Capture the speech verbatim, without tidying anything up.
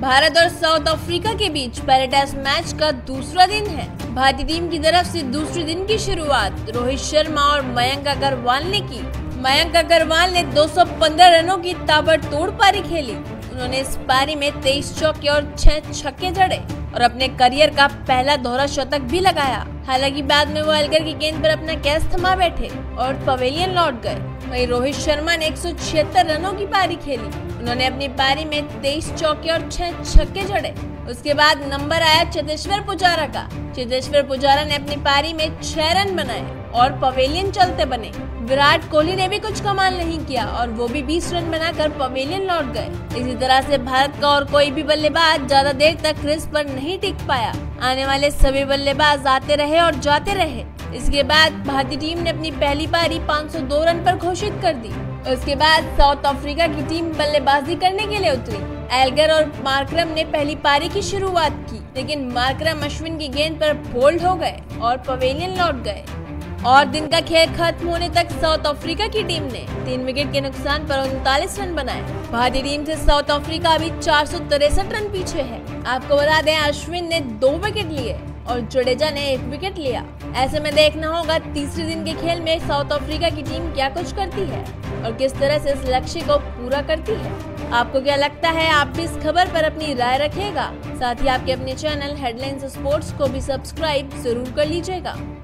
भारत और south Africa के बीच पहले टेस्ट मैच का दूसरा दिन है। भारतीय टीम की तरफ से दूसरे दिन की शुरुआत रोहित शर्मा और मयंक अग्रवाल ने की। मयंक अग्रवाल ने दो सौ पंद्रह रनों की ताबड़तोड़ पारी खेली। उन्होंने इस पारी में तेईस चौके और छह छक्के जड़े और अपने करियर का पहला दोहरा शतक भी लगाया। हालांकि बाद में वो एल्गर की गेंद पर अपना कैच थमा बैठे और पवेलियन लौट गए। वहीं रोहित शर्मा ने एक सौ छिहत्तर रनों की पारी खेली। उन्होंने अपनी पारी में तेईस चौके और छह छक्के जड़े। उसके बाद नंबर आया चेतेश्वर पुजारा का। चेतेश्वर पुजारा ने अपनी पारी में छह रन बनाए और पवेलियन चलते बने। विराट कोहली ने भी कुछ कमाल नहीं किया और वो भी बीस रन बनाकर पवेलियन लौट गए। इसी तरह से भारत का और कोई भी बल्लेबाज ज्यादा देर तक क्रीज पर नहीं टिक पाया। आने वाले सभी बल्लेबाज आते रहे और जाते रहे। इसके बाद भारतीय टीम ने अपनी पहली पारी पाँच सौ दो रन पर घोषित कर दी। उसके बाद साउथ अफ्रीका की टीम बल्लेबाजी करने के लिए उतरी। एल्गर और मार्करम ने पहली पारी की शुरुआत की, लेकिन मार्करम अश्विन की गेंद पर बोल्ड हो गए और पवेलियन लौट गए। और दिन का खेल खत्म होने तक साउथ अफ्रीका की टीम ने तीन विकेट के नुकसान पर उनतालीस रन बनाए। भारतीय टीम से साउथ अफ्रीका अभी चार सौ तिरसठ रन पीछे है। आपको बता दें, अश्विन ने दो विकेट लिए और जडेजा ने एक विकेट लिया। ऐसे में देखना होगा तीसरे दिन के खेल में साउथ अफ्रीका की टीम क्या कुछ करती है और किस तरह से इस लक्ष्य को पूरा करती है। आपको क्या लगता है? आप भी इस खबर पर अपनी राय रखिएगा। साथ ही आपके अपने चैनल हेडलाइंस स्पोर्ट्स को भी सब्सक्राइब जरूर कर लीजिएगा।